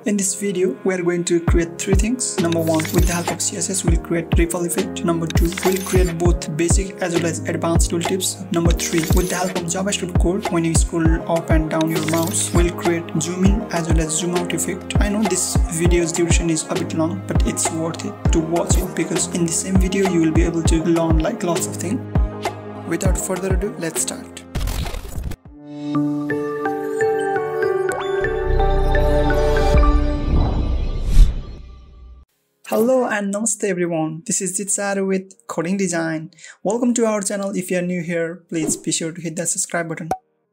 In this video, we are going to create three things. Number one, with the help of CSS, we'll create ripple effect. Number two, we'll create both basic as well as advanced tooltips. Number three, with the help of JavaScript code, when you scroll up and down your mouse, we'll create zoom in as well as zoom out effect. I know this video's duration is a bit long, but it's worth it to watch it because in the same video, you will be able to learn like lots of things. Without further ado, let's start. Hello and namaste everyone, this is Jitsaru with Coding Design. Welcome to our channel. If you are new here, please be sure to hit that subscribe button.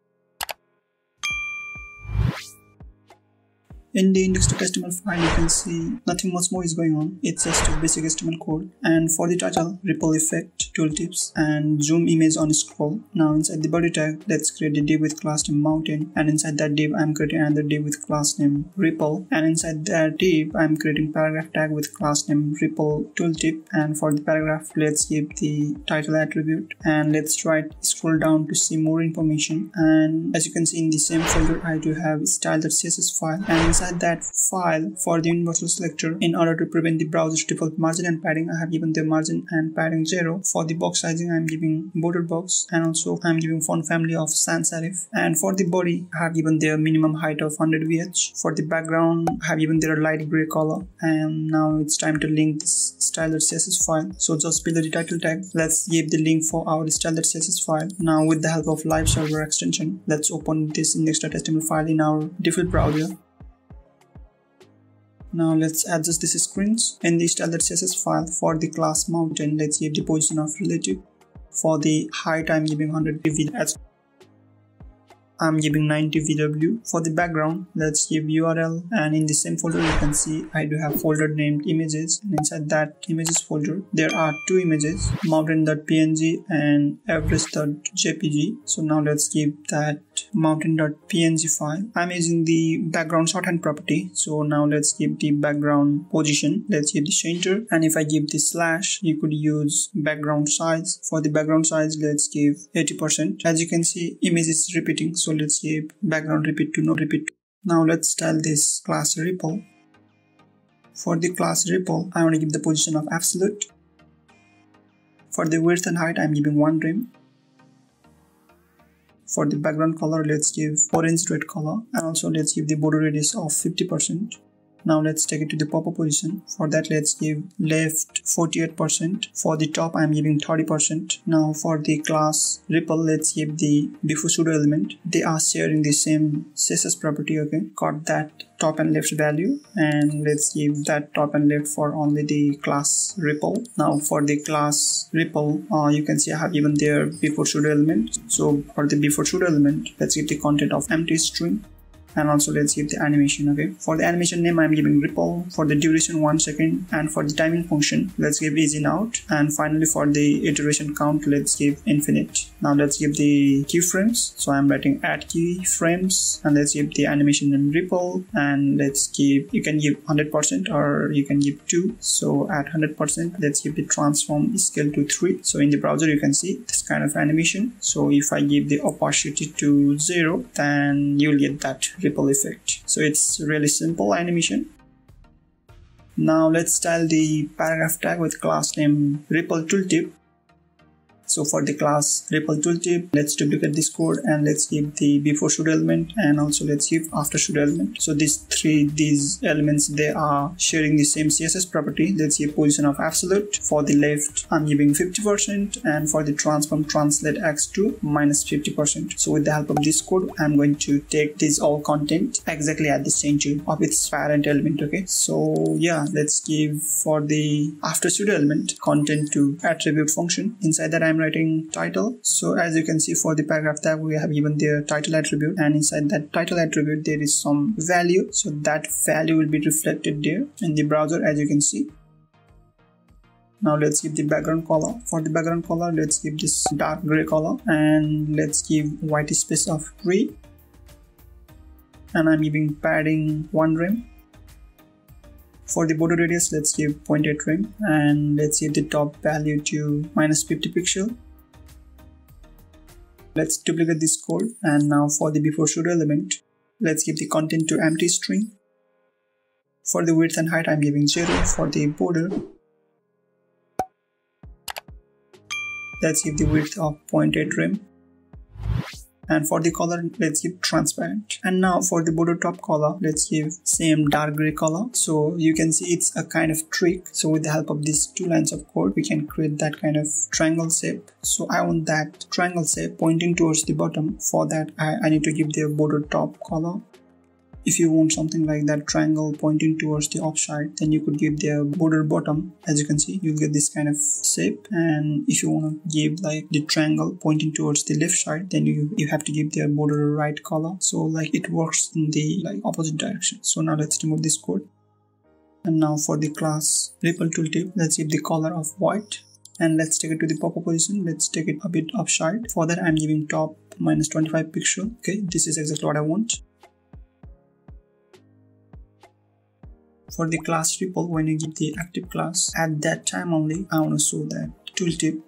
In the index.html file, you can see nothing much more is going on. It's just a basic HTML code. And for the title, ripple effect, tooltips, and zoom image on scroll. Now inside the body tag, let's create a div with class name mountain. And inside that div, I'm creating another div with class name ripple. And inside that div, I'm creating paragraph tag with class name ripple tooltip. And for the paragraph, let's give the title attribute. And let's scroll down to see more information. And as you can see in the same folder, I do have style.css file. And inside that file, for the universal selector, in order to prevent the browser's default margin and padding, I have given the margin and padding 0. For the box sizing, I am giving border box, and also I am giving font family of sans serif. And for the body, I have given their minimum height of 100 VH. For the background, I have given their light gray color. And now it's time to link this style.css file. So just below the title tag, let's give the link for our style.css file. Now with the help of live server extension, let's open this index.html file in our default browser. Now let's adjust these screens. In the style.css file, for the class mountain, let's give the position of relative. For the height, I'm giving 100 VW. I'm giving 90 VW. For the background, let's give URL, and in the same folder you can see I do have folder named images, and inside that images folder there are two images, mountain.png and everest.jpg. So now let's give that mountain.png file. I'm using the background shorthand property, so now let's give the background position, let's give the center, and if I give the slash, you could use background size. For the background size, let's give 80%. As you can see, image is repeating, so let's give background repeat to no repeat. Now let's style this class ripple. For the class ripple, I want to give the position of absolute. For the width and height, I'm giving 1 rem. For the background color, let's give orange red color, and also let's give the border radius of 50%. Now let's take it to the pop-up position. For that, let's give left 48%. For the top, I'm giving 30%. Now for the class ripple, let's give the before pseudo element. They are sharing the same CSS property, okay? Got that top and left value, and let's give that top and left for only the class ripple. Now for the class ripple, you can see I have given their before pseudo element. So for the before pseudo element, let's give the content of empty string. And also let's give the animation, okay? For the animation name, I'm giving ripple. For the duration, 1 second. And for the timing function, let's give easy out. And finally for the iteration count, let's give infinite. Now let's give the keyframes. So I'm writing add keyframes, and let's give the animation name ripple, and let's give, you can give 100% or you can give 2. So at 100%, let's give the transform scale to 3. So in the browser, you can see this kind of animation. So if I give the opacity to 0, then you'll get that ripple effect. So it's really simple animation. Now let's style the paragraph tag with class name ripple tooltip. So for the class ripple tooltip, let's duplicate this code and let's give the before pseudo element, and also let's give after pseudo element. So these elements, they are sharing the same CSS property. Let's give position of absolute. For the left, I'm giving 50%, and for the transform, translate x to minus 50%. So with the help of this code, I'm going to take this all content exactly at the center of its parent element, okay? So yeah, let's give for the after pseudo element content to attribute function. Inside that, I'm writing title. So as you can see, for the paragraph tag, we have given their title attribute, and inside that title attribute there is some value, so that value will be reflected there in the browser, as you can see. Now let's give the background color. For the background color, let's give this dark gray color, and let's give white space of 3, and I'm giving padding 1 rem. For the border radius, let's give 0.8 rem, and let's give the top value to minus 50 pixel. Let's duplicate this code, and now for the before pseudo element, let's give the content to empty string. For the width and height I'm giving 0. For the border, let's give the width of 0.8 rem. And for the color, let's give transparent. And now for the border top color, let's give same dark gray color. So you can see it's a kind of trick. So with the help of these 2 lines of code, we can create that kind of triangle shape. So I want that triangle shape pointing towards the bottom. For that, I need to give the border top color. If you want something like that triangle pointing towards the upside, then you could give the border bottom. As you can see, you'll get this kind of shape. And if you want to give like the triangle pointing towards the left side, then you have to give the border right color. So like it works in the like opposite direction. So now let's remove this code. And now for the class ripple tooltip, let's give the color of white. And let's take it to the pop-up position. Let's take it a bit upside. For that, I'm giving top minus 25 pixel. Okay, this is exactly what I want. For the class ripple, when you give the active class, at that time only I want to show that tooltip.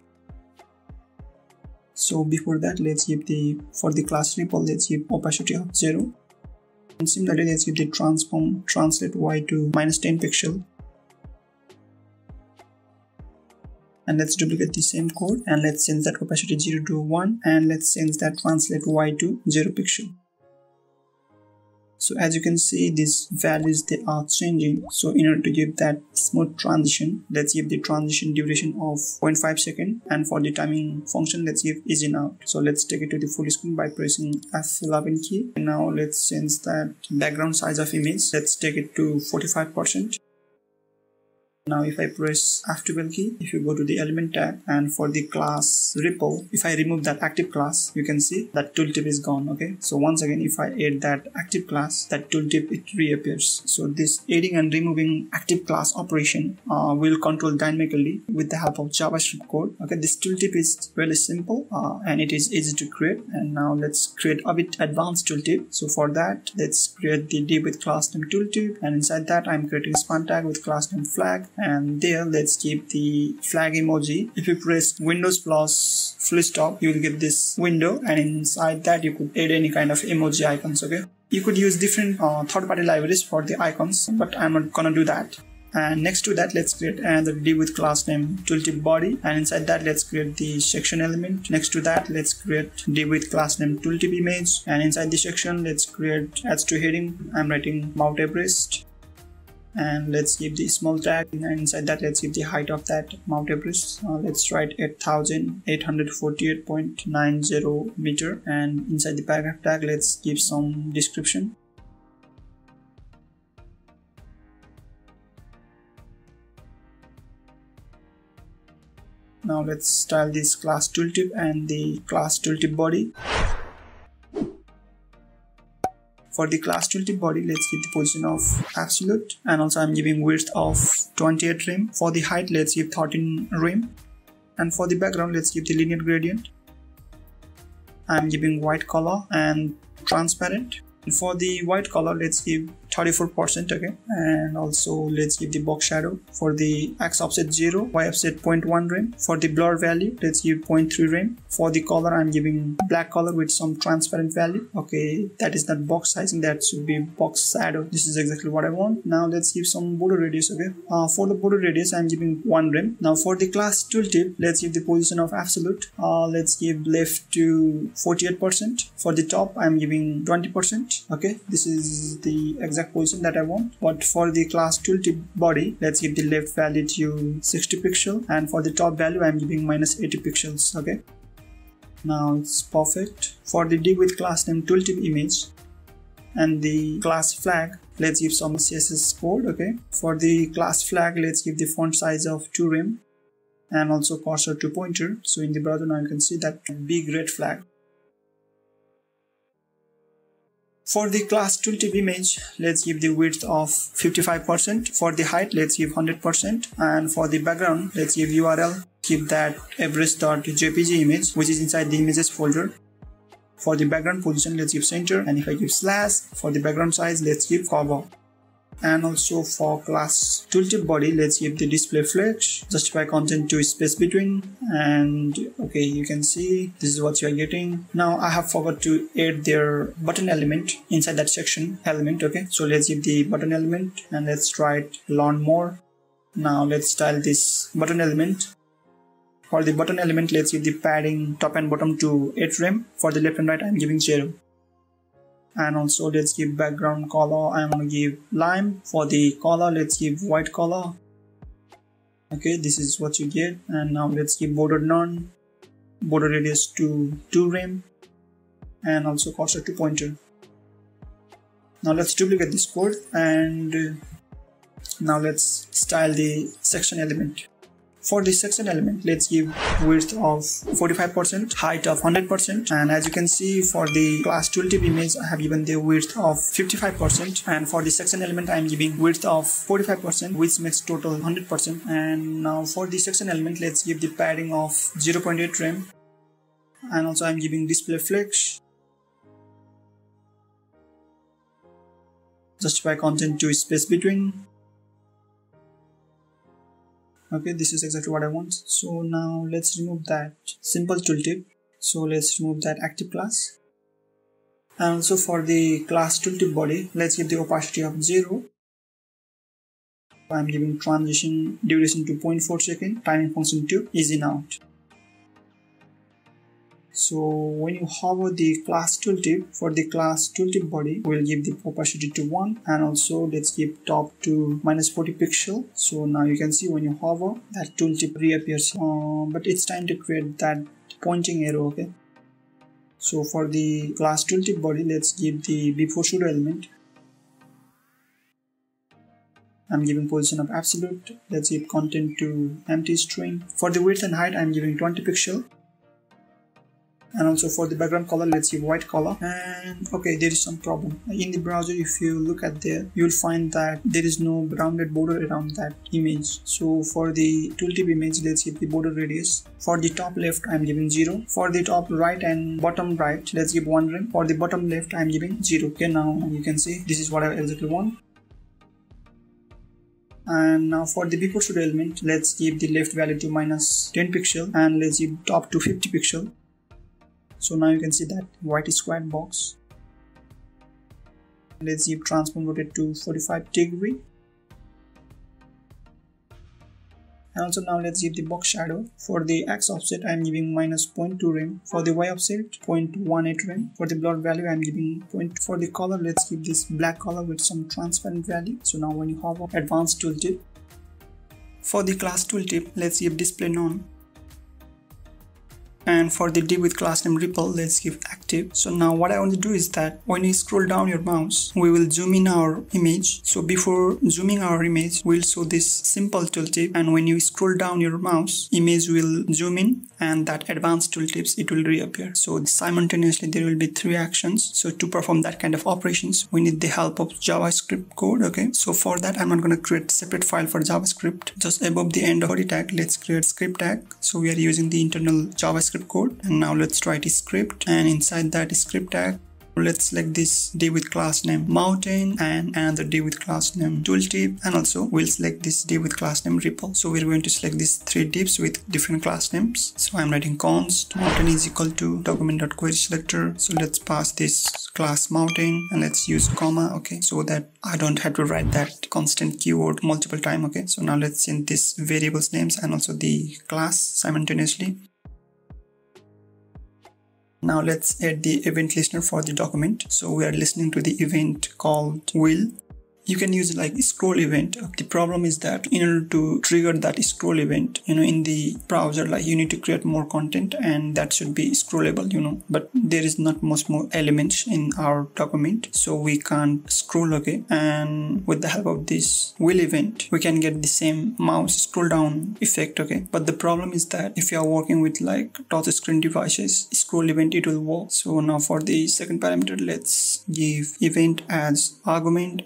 So before that, let's give for the class ripple, let's give opacity of 0. And similarly, let's give the transform translate y to minus 10 pixel. And let's duplicate the same code and let's change that opacity 0 to 1 and let's change that translate y to 0 pixel. So as you can see, these values, they are changing. So in order to give that smooth transition, let's give the transition duration of 0.5 seconds. And for the timing function, let's give ease in out. So let's take it to the full screen by pressing F11 key. And now let's change that background size of image. Let's take it to 45%. Now if I press F12 key, if you go to the element tab and for the class ripple, if I remove that active class, you can see that tooltip is gone. Okay, so once again, if I add that active class, that tooltip, it reappears. So this adding and removing active class operation will control dynamically with the help of JavaScript code. Okay, this tooltip is really simple and it is easy to create. And now let's create a bit advanced tooltip. So for that, let's create the div with class name tooltip, and inside that I'm creating a span tag with class name flag. And there let's keep the flag emoji. If you press Windows plus full stop, you will get this window, and inside that you could add any kind of emoji icons. Okay, you could use different third-party libraries for the icons, but I'm not gonna do that. And next to that, let's create another div with class name tooltip body, and inside that let's create the section element. Next to that, let's create div with class name tooltip image, and inside the section let's create adds to heading. I'm writing Mount Everest. And let's give the small tag, and inside that let's give the height of that Mount Everest. Let's write 8,848.90 meter, and inside the paragraph tag let's give some description. Now let's style this class tooltip and the class tooltip body. For the class tooltip body, let's give the position of absolute, and also I'm giving width of 28 rem. For the height, let's give 13 rem, and for the background, let's give the linear gradient. I'm giving white color and transparent. And for the white color, let's give 34%. Okay, and also let's give the box shadow. For the x offset 0, y offset 0.1 rem. For the blur value, let's give 0.3 rem. For the color, I'm giving black color with some transparent value. Okay, that is not box sizing, that should be box shadow. This is exactly what I want. Now let's give some border radius. Okay, for the border radius, I'm giving 1 rem. Now for the class tooltip, let's give the position of absolute. Let's give left to 48%. For the top, I'm giving 20%. Okay, this is the exact position that I want. But for the class tooltip body, let's give the left value to 60 pixel, and for the top value I'm giving minus 80 pixels. Okay, now it's perfect. For the div with class name tooltip image and the class flag, let's give some CSS code. Okay, for the class flag, let's give the font size of 2 rem and also cursor to pointer. So in the browser now you can see that big red flag. For the class tooltip image, let's give the width of 55%. For the height, let's give 100%. And for the background, let's give URL. Keep that everest.jpg image, which is inside the images folder. For the background position, let's give center. And if I give slash, for the background size, let's give cover. And also for class tooltip body, let's give the display flex, justify content to space between, and okay, you can see this is what you are getting. Now I have forgot to add their button element inside that section element. Okay, so let's give the button element and let's try it learn more. Now let's style this button element. For the button element, let's give the padding top and bottom to 8 rem. For the left and right, I'm giving 0. And also let's give background color, I'm gonna give lime. For the color, let's give white color. Okay, this is what you get. And now let's give border none, border radius to 2 rem, and also cursor to pointer. Now let's duplicate this code and now let's style the section element. For the section element, let's give width of 45%, height of 100%, and as you can see for the class tooltip image, I have given the width of 55%, and for the section element, I am giving width of 45%, which makes total 100%. And now for the section element, let's give the padding of 0.8 rem, and also I am giving display flex, justify content to space between. Okay, this is exactly what I want. So now let's remove that simple tooltip. So let's remove that active class. And also for the class tooltip body, let's give the opacity of 0. I'm giving transition duration to 0.4 second, timing function to ease in out. So when you hover the class tooltip, for the class tooltip body, we'll give the opacity to 1, and also let's give top to -40 pixel. So now you can see when you hover, that tooltip reappears. But it's time to create that pointing arrow. Okay. So for the class tooltip body, let's give the before pseudo element. I'm giving position of absolute. Let's give content to empty string. For the width and height, I'm giving 20 pixel. And also for the background color, let's give white color. And okay, there is some problem in the browser. If you look at there, you'll find that there is no rounded border around that image. So for the tooltip image, let's give the border radius. For the top left, I'm giving 0. For the top right and bottom right, let's give 1 rem. For the bottom left, I'm giving 0. Okay, now you can see this is what I exactly want. And now for the before pseudo element, let's give the left value to -10 pixel, and let's give top to 50 pixel. So now you can see that white square box. Let's give transform rotate to 45 degree. And also now let's give the box shadow. For the X offset, I'm giving -0.2 rem. For the Y offset, 0.18 rem. For the blur value, I'm giving 0. For the color, let's give this black color with some transparent value. So now when you hover advanced tooltip. For the class tooltip, let's give display none. And for the div with class name Ripple, let's give active. So now what I want to do is that when you scroll down your mouse, we will zoom in our image. So before zooming our image, we'll show this simple tooltip, and when you scroll down your mouse, image will zoom in, and that advanced tooltips, it will reappear. So simultaneously there will be 3 actions. So to perform that kind of operations, we need the help of JavaScript code. Okay, so for that, I'm not going to create a separate file for JavaScript. Just above the end of body tag, let's create script tag. So we are using the internal JavaScript code, and now let's write a script, and inside that script tag, let's select this div with class name mountain and another div with class name tooltip, and also we'll select this div with class name Ripple. So we're going to select these 3 divs with different class names. So I'm writing const mountain is equal to document.querySelector. So let's pass this class mountain and let's use comma. Okay, so that I don't have to write that constant keyword multiple times. Okay, so now let's change this variables names and also the class simultaneously. Now let's add the event listener for the document. So we are listening to the event called will. You can use like scroll event. The problem is that in order to trigger that scroll event, in the browser, like you need to create more content and that should be scrollable, but there is not much more elements in our document, so we can't scroll. Okay, and with the help of this will event, we can get the same mouse scroll down effect. Okay, but the problem is that if you are working with like touch screen devices, scroll event, it will work. So now for the second parameter, let's give event as argument, and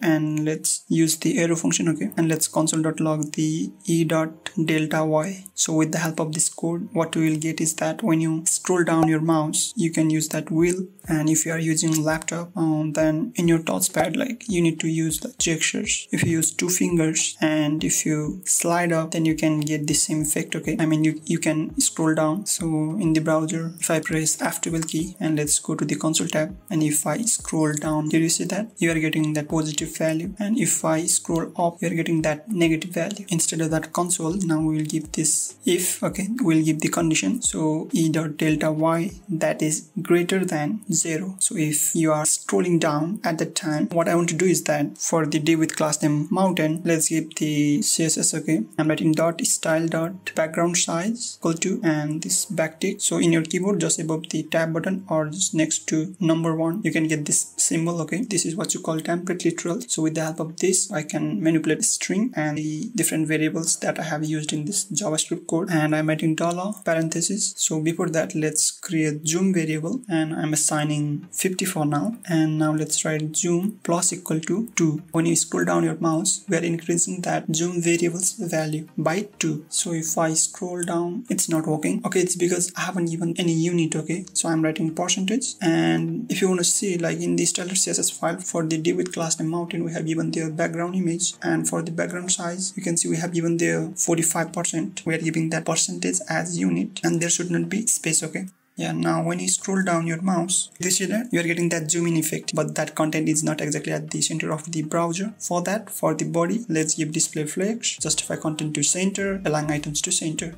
let's use the arrow function, okay, and let's console.log the e.delta_y. So with the help of this code, what we will get is that when you scroll down your mouse, you can use that wheel, and if you are using laptop, then in your touchpad, like, you need to use the gestures. If you use 2 fingers and if you slide up, then you can get the same effect, okay. I mean, you can scroll down. So in the browser, if I press F12 key and let's go to the console tab, and if I scroll down, did you see that you are getting that positive value, and if I scroll up, you are getting that negative value. Instead of that console, now we will give this if, okay, we'll give the condition. So e.delta_y that is greater than 0. So if you are scrolling down at the time, what I want to do is that for the div with class name mountain, let's give the CSS, okay. I'm writing .style.background size equal to, and this backtick. So in your keyboard, just above the tab button or just next to number 1, you can get this symbol, okay. This is what you call template literal. So with the help of this, I can manipulate string and the different variables that I have used in this JavaScript code, and I'm writing dollar parenthesis. So before that, let's create zoom variable, and I'm assigning 50 for now. And now let's write zoom plus equal to 2. When you scroll down your mouse, we are increasing that zoom variable's value by 2. So if I scroll down, it's not working, okay. It's because I haven't given any unit, okay. So I'm writing percentage, and if you want to see, like, in the standard CSS file for the div with class name mountain, we have given their background image, and for the background size, you can see we have given their 45%. We are giving that percentage as unit, and there should not be space, okay. Yeah, now when you scroll down your mouse, you see that you are getting that zoom in effect, but that content is not exactly at the center of the browser. For that, for the body, let's give display flex, justify content to center, align items to center.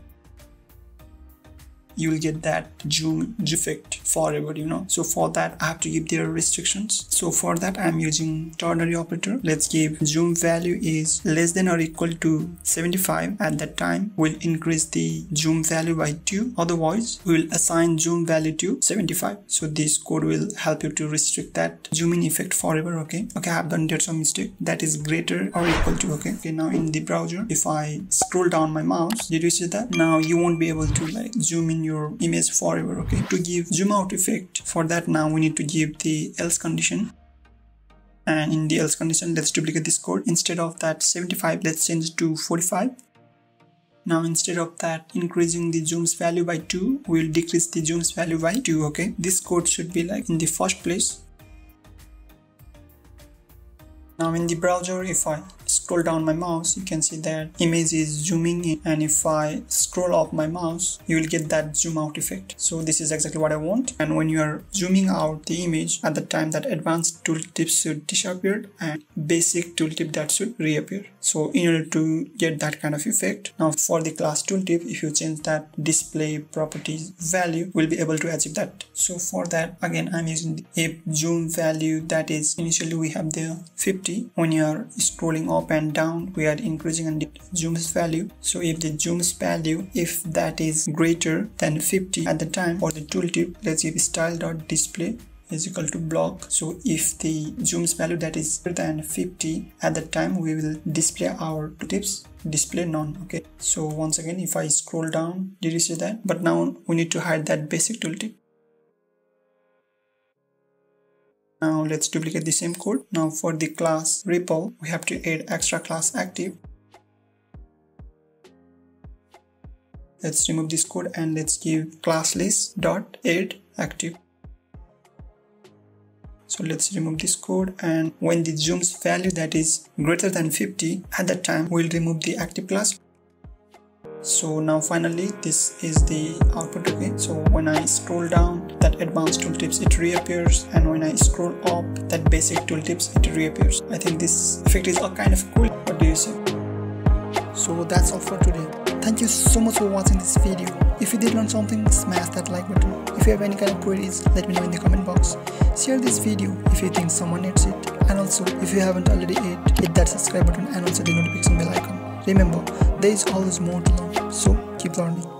You will get that zoom effect forever, you know. So for that, I have to give their restrictions. So for that, I'm using ternary operator. Let's give zoom value is less than or equal to 75. At that time, we'll increase the zoom value by 2. Otherwise, we will assign zoom value to 75. So this code will help you to restrict that zoom in effect forever, okay. Okay, I have done there some mistake. That is greater or equal to, okay. Okay, now in the browser, if I scroll down my mouse, did you see that? Now you won't be able to, like, zoom in your image forever, okay. To give zoom out effect, for that now we need to give the else condition, and in the else condition, let's duplicate this code. Instead of that 75, let's change to 45. Now instead of that increasing the zoom's value by 2, we will decrease the zoom's value by 2, okay. This code should be like in the first place. Now in the browser, if I scroll down my mouse, you can see that image is zooming in, and if I scroll up my mouse, you will get that zoom out effect. So this is exactly what I want. And when you are zooming out the image, at the time that advanced tooltips should disappear and basic tooltip that should reappear. So in order to get that kind of effect, now for the class tooltip, if you change that display properties value, we'll be able to achieve that. So for that, again, I'm using the if zoom value, that is initially we have the 50. When you are scrolling up and down, we are increasing and zoom's value. So if the zoom's value, if that is greater than 50 at the time, for the tooltip, let's give style.display is equal to block. So if the zoom's value that is greater than 50 at the time, we will display our tooltips, display none, okay. So once again, if I scroll down, did you see that? But now we need to hide that basic tooltip. Now let's duplicate the same code. Now for the class REPL, we have to add extra class active. Let's remove this code and let's give class list.add active. So let's remove this code, and when the zoom's value that is greater than 50, at that time we'll remove the active class. So now finally, this is the output, okay. So when I scroll down, that advanced tooltips, it reappears, and when I scroll up, that basic tooltips, it reappears. I think this effect is kind of cool. What do you say? So that's all for today. Thank you so much for watching this video. If you did learn something, smash that like button. If you have any kind of queries, let me know in the comment box. Share this video if you think someone needs it, and also if you haven't already hit that subscribe button and also the notification bell icon. Remember, there is always more to learn, so keep learning.